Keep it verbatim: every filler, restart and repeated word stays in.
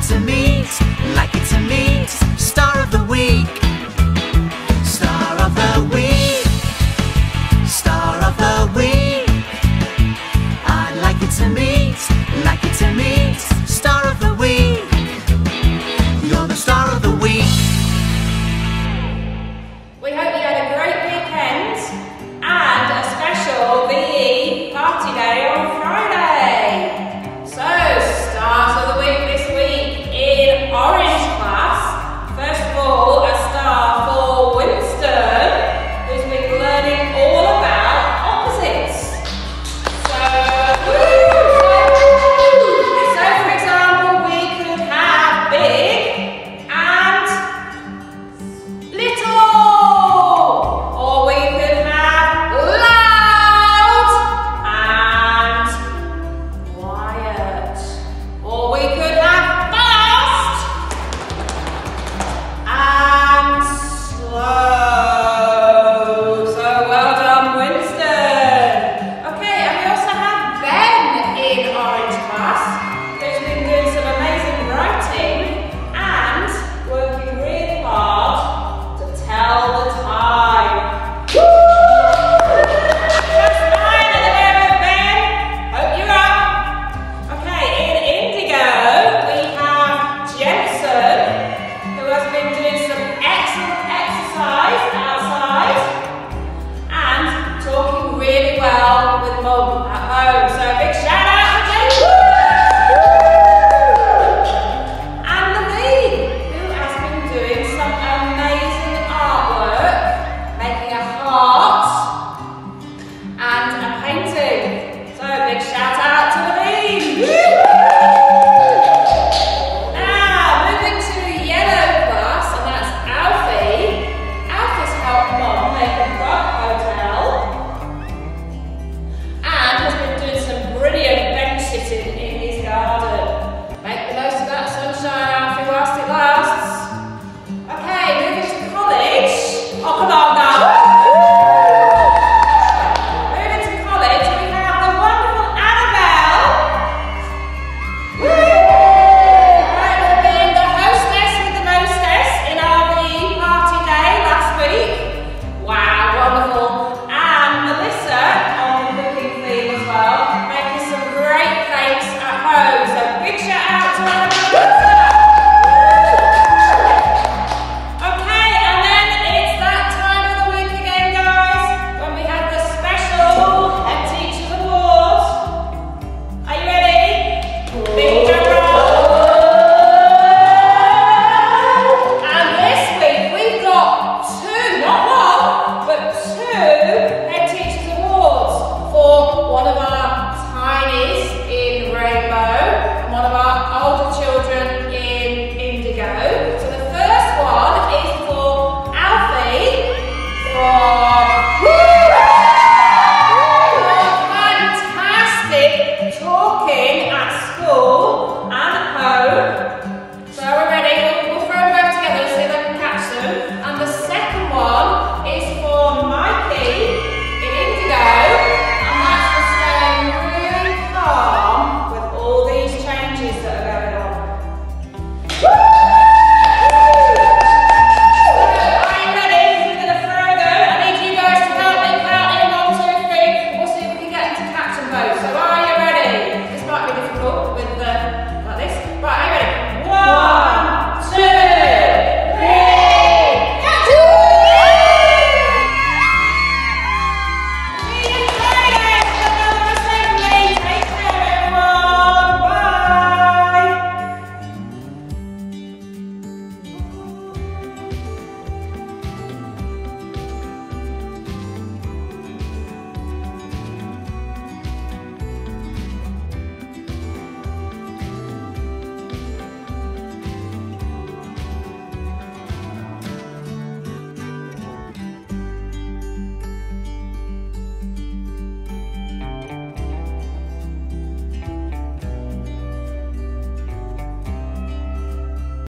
to meet, like it to meet, star of the week. Star of the week, star of the week. I'd like it to meet, like it to meet, star of the week. You're the star of the week. We hope you had a great weekend and a special V E party day on Friday. So, start of the week this week in Orange class. First of all, a star for Winston, who's been learning all about opposites. So, so for example, we could have big and little, or we could have loud and quiet, or we could have fast and slow. So well done, Winston. Okay, and we also have Ben in Orange class, who's been doing some amazing writing and working really hard to tell the time. That's nine at the moment, Ben. Hope you're up. Okay, in Indigo, we have Jensen, who has been doing some excellent exercise outside and talking really well with Mum at home. So a big shout out to Jensen. And Lee, who has been doing some amazing artwork, making a heart and a painting. So a big shout out to Lee. Now, moving to Yellow class, and that's Alfie. Alfie's helped Mum make a rug hotel and has been doing some brilliant bench sitting in his garden. Make the most of that sunshine, Alfie, whilst it lasts. Okay, moving to college. Oh, come on now. Moving to college, we have the wonderful Annabelle. Right, for being the hostess with the mostess in our V E party day last week. Wow, wonderful. And Melissa on the cooking theme as well, making some great cakes at home. So big shout out to Annabelle. Okay, and then it's that time of the week again, guys, when we have the special Headteacher Awards. Are you ready? Big drum roll. And this week we've got two, not one, but two Headteachers Awards for one of our tinies in Rainbow and one of our older children